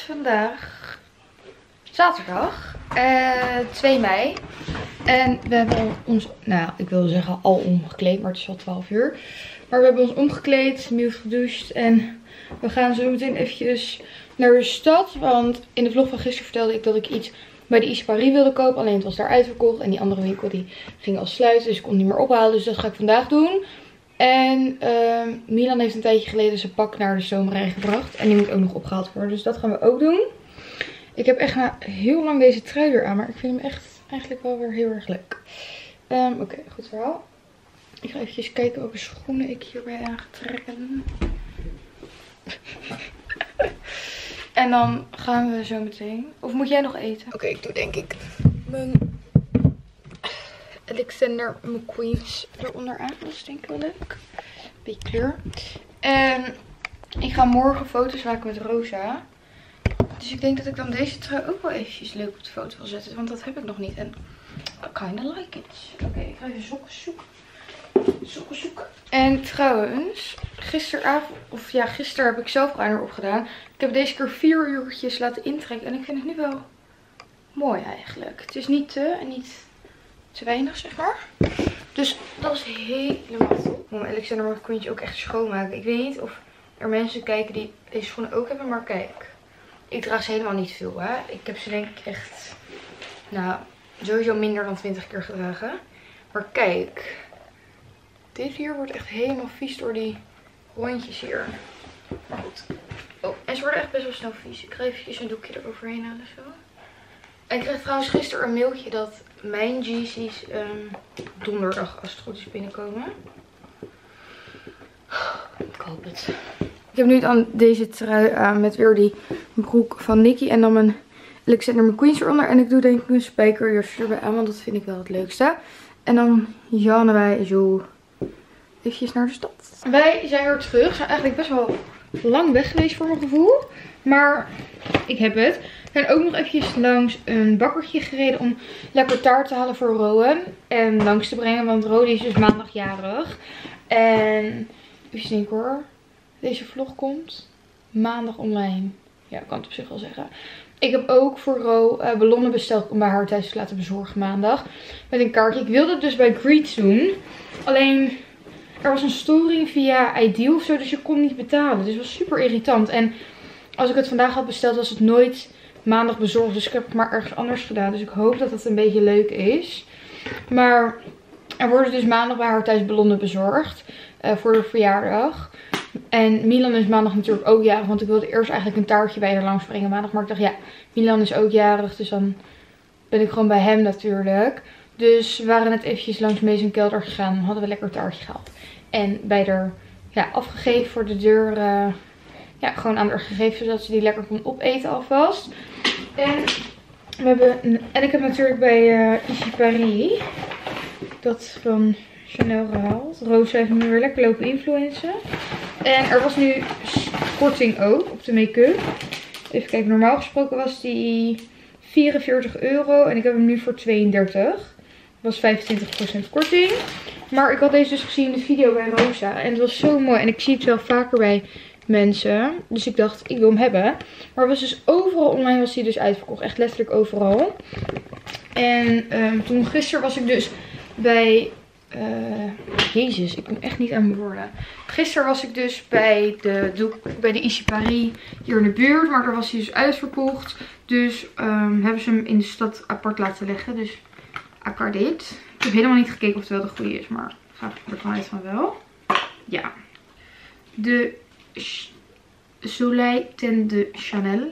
vandaag zaterdag, 2 mei. En we hebben ons, nou ik wil zeggen al omgekleed, maar het is al 12 uur. Maar we hebben ons omgekleed, nieuw gedoucht en we gaan zo meteen eventjes naar de stad. Want in de vlog van gisteren vertelde ik dat ik iets bij de Easy Paris wilde kopen. Alleen het was daar uitverkocht en die andere winkel die ging al sluiten. Dus ik kon het niet meer ophalen, dus dat ga ik vandaag doen. En Milan heeft een tijdje geleden zijn pak naar de stomerij gebracht. En die moet ook nog opgehaald worden, dus dat gaan we ook doen. Ik heb echt heel lang deze trui weer aan, maar ik vind hem echt eigenlijk wel weer heel erg leuk. Oké, goed verhaal. Ik ga even kijken welke schoenen ik hierbij aan ga trekken. En dan gaan we zo meteen. Of moet jij nog eten? Oké, ik doe denk ik mijn Alexander McQueen's eronder aan. Dat is denk ik wel leuk. Beetje kleur. En ik ga morgen foto's maken met Rosa. Dus ik denk dat ik dan deze trui ook wel eventjes leuk op de foto wil zetten. Want dat heb ik nog niet. En I kinda like it. Oké, ik ga even sokken zoeken. En trouwens, gisteravond, of ja, gisteren heb ik zelf eyeliner opgedaan. Ik heb deze keer 4 uurtjes laten intrekken. En ik vind het nu wel mooi eigenlijk. Het is niet te en niet te weinig, zeg maar. Dus dat is helemaal top. Ik moet mijn Alexander McQueen ook echt schoonmaken. Ik weet niet of er mensen kijken die deze schoenen ook hebben. Maar kijk, ik draag ze helemaal niet veel, hè. Ik heb ze denk ik echt, nou, sowieso minder dan 20 keer gedragen. Maar kijk, dit hier wordt echt helemaal vies door die rondjes hier. Maar goed. Oh, en ze worden echt best wel snel vies. Ik ga eventjes een doekje eroverheen halen zo. En ik kreeg trouwens gisteren een mailtje dat mijn Yeezys donderdag als het goed is binnenkomen. Ik hoop het. Ik heb nu dan deze trui aan met weer die broek van Nicky en dan mijn Alexander McQueen's eronder. En ik doe denk ik een spijkerjasje erbij aan, want dat vind ik wel het leukste. En dan jannen wij zo eventjes naar de stad. Wij zijn weer terug. We zijn eigenlijk best wel lang weg geweest voor mijn gevoel. Maar ik heb het. We zijn ook nog eventjes langs een bakkertje gereden om lekker taart te halen voor Rowan. En langs te brengen, want Rodi is dus maandag jarig. En even denken hoor. Deze vlog komt maandag online. Ja, ik kan het op zich wel zeggen. Ik heb ook voor Ro ballonnen besteld om bij haar thuis te laten bezorgen maandag. Met een kaartje. Ik wilde het dus bij Greets doen. Alleen er was een storing via Ideal of zo, dus je kon niet betalen. Dus het was super irritant. En als ik het vandaag had besteld, was het nooit maandag bezorgd. Dus ik heb het maar ergens anders gedaan. Dus ik hoop dat het een beetje leuk is. Maar er worden dus maandag bij haar thuis ballonnen bezorgd. Voor de verjaardag. En Milan is maandag natuurlijk ook jarig. Want ik wilde eerst eigenlijk een taartje bij haar langs brengen maandag. Maar ik dacht, ja, Milan is ook jarig. Dus dan ben ik gewoon bij hem natuurlijk. Dus we waren net eventjes langs Mees en Kelder gegaan. Dan hadden we lekker een taartje gehaald. En bij haar afgegeven voor de deur. Gewoon aan haar gegeven. Zodat ze die lekker kon opeten alvast. En ik heb natuurlijk bij Easy Paris dat van Chanel gehaald. Rosa heeft nu weer lekker lopen influencen. En er was nu korting ook op de make-up. Even kijken, normaal gesproken was die €44. En ik heb hem nu voor 32. Dat was 25% korting. Maar ik had deze dus gezien in de video bij Rosa. En het was zo mooi. En ik zie het wel vaker bij mensen. Dus ik dacht, ik wil hem hebben. Maar het was dus overal online was hij dus uitverkocht. Echt letterlijk overal. En toen gisteren was ik dus bij... Jezus, ik kom echt niet aan mijn woorden. Gisteren was ik dus bij de Easy Paris hier in de buurt. Maar daar was hij dus uitverkocht. Dus hebben ze hem in de stad apart laten leggen. Dus dit. Ik heb helemaal niet gekeken of het wel de goede is. Maar ik ga ervan uit van wel. Ja. De Soleil Ten de Chanel.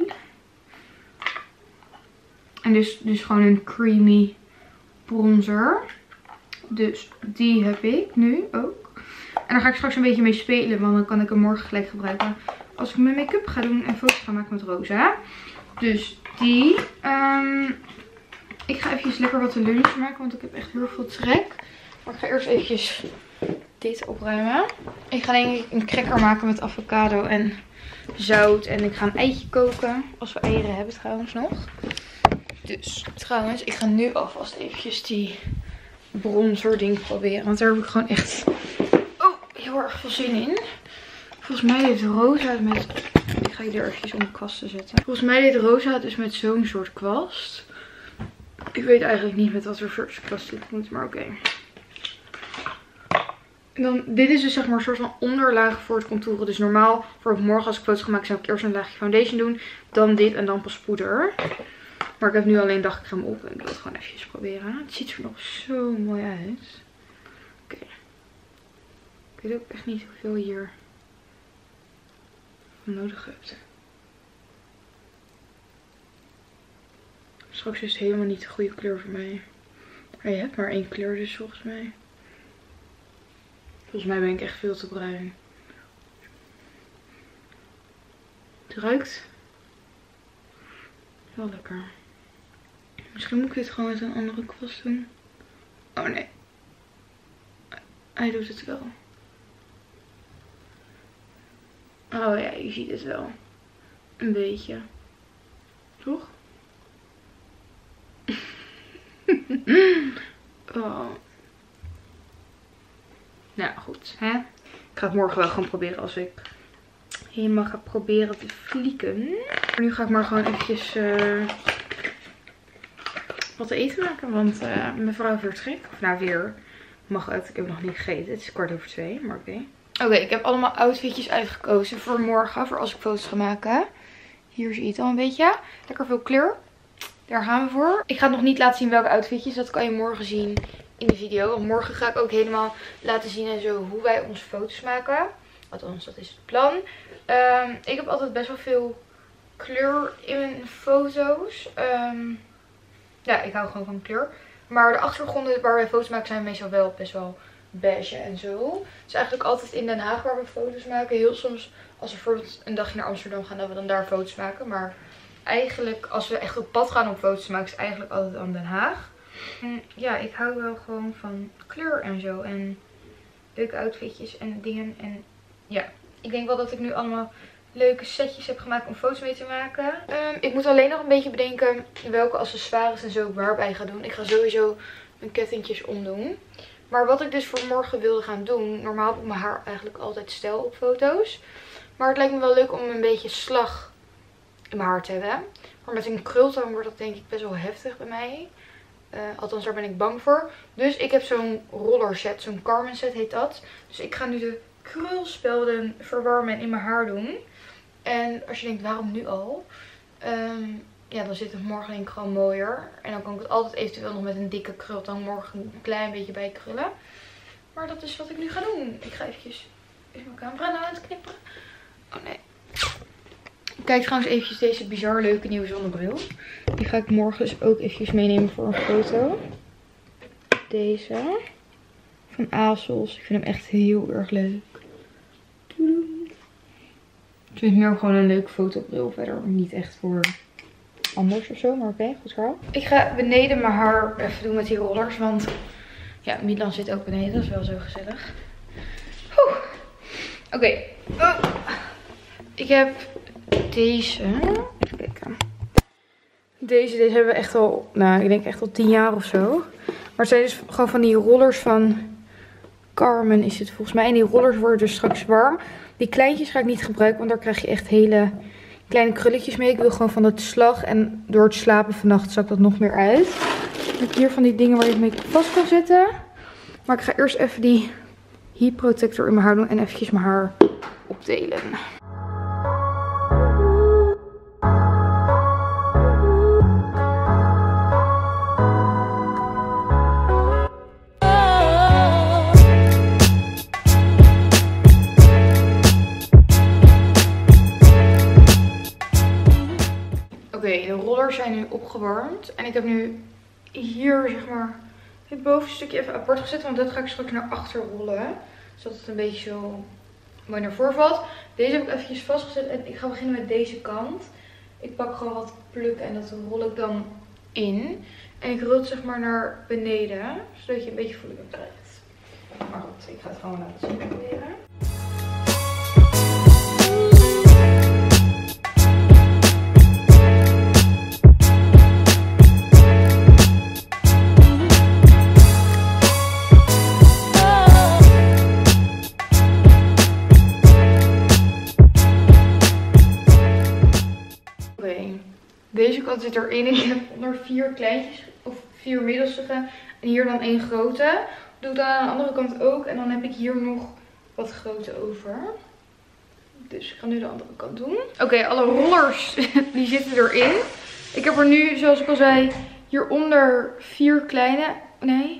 En dus gewoon een creamy bronzer. Dus die heb ik nu ook. En daar ga ik straks een beetje mee spelen. Want dan kan ik hem morgen gelijk gebruiken. Als ik mijn make-up ga doen en foto's ga maken met Rosa. Dus die. Ik ga eventjes lekker wat te lunch maken. Want ik heb echt heel veel trek. Maar ik ga eerst eventjes dit opruimen. Ik ga denk ik een cracker maken met avocado en zout. En ik ga een eitje koken. Als we eieren hebben trouwens nog. Dus trouwens, ik ga nu alvast eventjes die bronzer ding proberen. Want daar heb ik gewoon echt heel erg veel zin in. Volgens mij heeft Rosa het met Ik ga je er eventjes om de kwast te zetten. Volgens mij deed Rosa het dus met zo'n soort kwast. Ik weet eigenlijk niet met wat voor kwast dit moet, maar oké. En dan, dit is dus zeg maar een soort van onderlaag voor het contouren. Dus normaal, voor morgen als ik foto's ga maken, zou ik eerst een laagje foundation doen. Dan dit en dan pas poeder. Maar ik heb nu alleen dacht ik ga hem op en ik wil het gewoon eventjes proberen. Het ziet er nog zo mooi uit. Oké. Ik weet ook echt niet hoeveel je hier nodig hebt. Straks is het helemaal niet de goede kleur voor mij. Maar je hebt maar één kleur dus volgens mij. Volgens mij ben ik echt veel te bruin. Het ruikt wel lekker. Misschien moet ik dit gewoon met een andere kwast doen. Oh nee. Hij doet het wel. Oh ja, je ziet het wel. Een beetje. Toch? Oh. Nou goed, hè. Ik ga het morgen wel gewoon proberen als ik helemaal ga proberen te flieken. Maar nu ga ik maar gewoon eventjes wat te eten maken. Want mijn vrouw weer gek. Of nou weer, mag uit. Ik heb nog niet gegeten. Het is 2:15, maar oké. Oké, ik heb allemaal outfitjes uitgekozen voor morgen. Voor als ik foto's ga maken. Hier zie je het al een beetje. Lekker veel kleur. Daar gaan we voor. Ik ga het nog niet laten zien welke outfitjes. Dat kan je morgen zien in de video. Want morgen ga ik ook helemaal laten zien en zo hoe wij onze foto's maken. Althans, dat is het plan. Ik heb altijd best wel veel kleur in mijn foto's. Ja, ik hou gewoon van kleur. Maar de achtergronden waar wij foto's maken zijn meestal wel best wel beige en zo. Het is eigenlijk altijd in Den Haag waar we foto's maken. Heel soms als we bijvoorbeeld een dagje naar Amsterdam gaan, dat we dan daar foto's maken. Maar eigenlijk als we echt op pad gaan om foto's te maken, is het eigenlijk altijd aan Den Haag. En ja, ik hou wel gewoon van kleur en zo. En leuke outfitjes en dingen. En ja, ik denk wel dat ik nu allemaal leuke setjes heb gemaakt om foto's mee te maken. Ik moet alleen nog een beetje bedenken welke accessoires en zo ik waarbij ga doen. Ik ga sowieso mijn kettingjes omdoen. Maar wat ik dus voor morgen wilde gaan doen. Normaal heb ik mijn haar eigenlijk altijd stijl op foto's. Maar het lijkt me wel leuk om een beetje slag in mijn haar te hebben. Maar met een krultang wordt dat denk ik best wel heftig bij mij. Althans, daar ben ik bang voor. Dus ik heb zo'n roller set. Zo'n Carmen set heet dat. Dus ik ga nu de krulspelden verwarmen en in mijn haar doen. En als je denkt, waarom nu al? Ja, dan zit het morgen denk ik gewoon mooier. En dan kan ik het altijd eventueel nog met een dikke krultang morgen een klein beetje bij krullen. Maar dat is wat ik nu ga doen. Ik ga eventjes mijn camera nou aan het knipperen. Oh nee. Kijk trouwens eventjes deze bizar leuke nieuwe zonnebril. Die ga ik morgen dus ook eventjes meenemen voor een foto. Deze. Van ASOS. Ik vind hem echt heel erg leuk. Ik vind het meer gewoon een leuke fotobril. Verder niet echt voor anders of zo. Maar oké, goed verhaal. Ik ga beneden mijn haar even doen met die rollers. Want ja, Milan zit ook beneden. Dat is wel zo gezellig. Oké. Oh. Ik heb deze. Even kijken. Deze hebben we echt al, nou ik denk echt al 10 jaar of zo. Maar het zijn dus gewoon van die rollers van Carmen is het volgens mij. En die rollers worden dus straks warm. Die kleintjes ga ik niet gebruiken, want daar krijg je echt hele kleine krulletjes mee. Ik wil gewoon van het slag en door het slapen vannacht zak dat nog meer uit. Ik heb hier van die dingen waar je het mee vast kan zetten. Maar ik ga eerst even die heat protector in mijn haar doen en eventjes mijn haar opdelen. Oké, de rollers zijn nu opgewarmd. En ik heb nu hier zeg maar het bovenste stukje even apart gezet. Want dat ga ik straks naar achter rollen. Zodat het een beetje zo mooi naar voren valt. Deze heb ik eventjes vastgezet. En ik ga beginnen met deze kant. Ik pak gewoon wat plukken en dat rol ik dan in. En ik rol het zeg maar naar beneden. Zodat je een beetje volume krijgt. Maar goed, ik ga het gewoon laten zien proberen. kant zit erin. Ik heb onder 4 kleintjes of 4 middelste en hier dan 1 grote. Doe ik dan aan de andere kant ook. En dan heb ik hier nog wat grote over. Dus ik ga nu de andere kant doen. Oké, alle rollers die zitten erin. Ik heb er nu, zoals ik al zei, hieronder 4 kleine. Nee,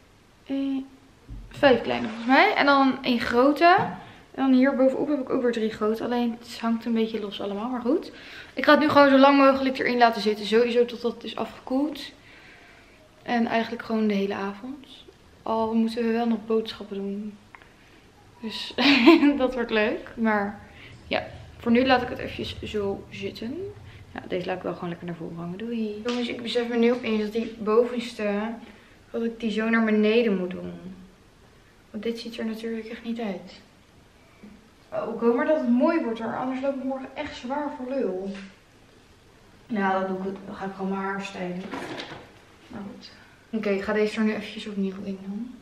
5 kleine volgens mij. En dan 1 grote. En dan hier bovenop heb ik ook weer 3 grote. Alleen het hangt een beetje los allemaal, maar goed. Ik ga het nu gewoon zo lang mogelijk erin laten zitten. Sowieso totdat het is afgekoeld. En eigenlijk gewoon de hele avond. Al moeten we wel nog boodschappen doen. Dus dat wordt leuk. Maar ja, voor nu laat ik het eventjes zo zitten. Ja, deze laat ik wel gewoon lekker naar voren hangen. Doei. Jongens, ik besef me nu opeens dat die bovenste, dat ik die zo naar beneden moet doen. Want dit ziet er natuurlijk echt niet uit. Oh, ik hoop maar dat het mooi wordt hoor. Anders loop ik morgen echt zwaar voor lul. Nou, dan ga ik gewoon mijn haar stylen. Nou goed. Oké, ik ga deze er nu eventjes opnieuw in doen.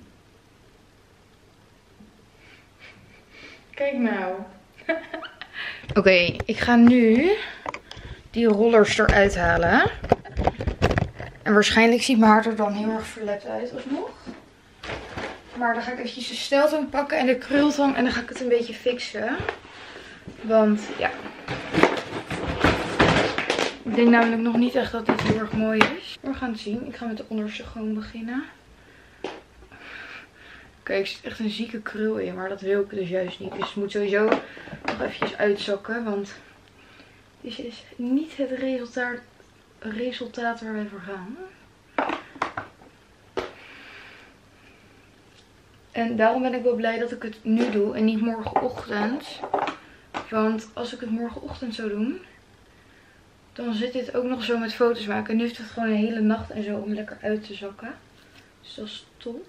Kijk nou. Oké, ik ga nu die rollers eruit halen. En waarschijnlijk ziet mijn haar er dan heel erg verlept uit alsnog. Maar dan ga ik eventjes de steltang pakken en de krultang en dan ga ik het een beetje fixen. Want ja, ik denk namelijk nog niet echt dat dit heel erg mooi is. Maar we gaan het zien. Ik ga met de onderste gewoon beginnen. Kijk, er zit echt een zieke krul in, maar dat wil ik dus juist niet. Dus het moet sowieso nog eventjes uitzakken, want dit is niet het resultaat waar wij voor gaan. En daarom ben ik wel blij dat ik het nu doe en niet morgenochtend. Want als ik het morgenochtend zou doen, dan zit dit ook nog zo met foto's maken. En nu heeft het gewoon een hele nacht en zo om lekker uit te zakken. Dus dat is top.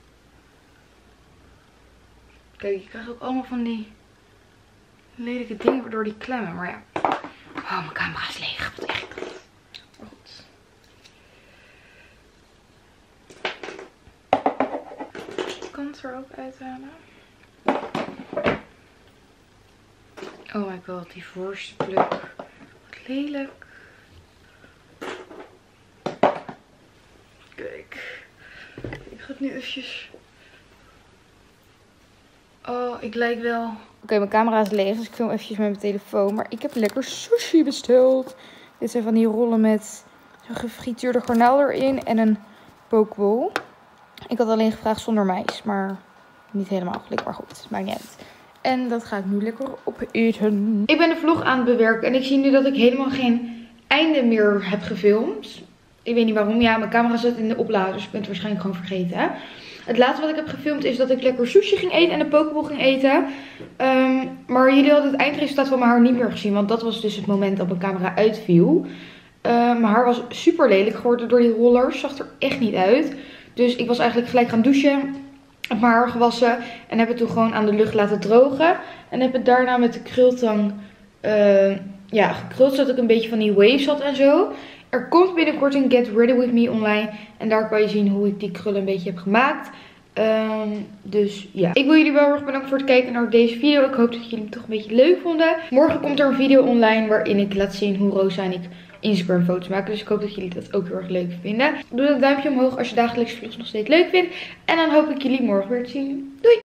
Kijk, je krijgt ook allemaal van die lelijke dingen waardoor die klemmen. Maar ja. Oh, mijn camera is leeg. Wat echt. Maar goed. De kant er ook uithalen. Oh my god, die voorste pluk. Wat lelijk. Kijk. Ik ga het nu eventjes... Oh, ik lijk wel... Oké, mijn camera is leeg, dus ik film eventjes met mijn telefoon. Maar ik heb lekker sushi besteld. Dit zijn van die rollen met een gefrituurde garnaal erin en een pokeball. Ik had alleen gevraagd zonder mais, maar niet helemaal gelijk, maar goed, maakt niet uit. En dat ga ik nu lekker opeten. Ik ben de vlog aan het bewerken en ik zie nu dat ik helemaal geen einde meer heb gefilmd. Ik weet niet waarom. Ja, mijn camera zit in de oplader, dus ik ben het waarschijnlijk gewoon vergeten. Het laatste wat ik heb gefilmd is dat ik lekker sushi ging eten en een pokeball ging eten. Maar jullie hadden het eindresultaat van mijn haar niet meer gezien, want dat was dus het moment dat mijn camera uitviel. Mijn haar was super lelijk geworden door die rollers, zag er echt niet uit. Dus ik was eigenlijk gelijk gaan douchen, heb mijn haar gewassen en heb het toen gewoon aan de lucht laten drogen. En heb het daarna met de krultang gekruld, zodat ik een beetje van die waves had en zo. Er komt binnenkort een Get Ready With Me online. En daar kan je zien hoe ik die krullen een beetje heb gemaakt. Dus ja. Ik wil jullie wel heel erg bedanken voor het kijken naar deze video. Ik hoop dat jullie hem toch een beetje leuk vonden. Morgen komt er een video online waarin ik laat zien hoe Rosa en ik Instagram foto's maken. Dus ik hoop dat jullie dat ook heel erg leuk vinden. Doe een duimpje omhoog als je dagelijkse vlogs nog steeds leuk vindt. En dan hoop ik jullie morgen weer te zien. Doei!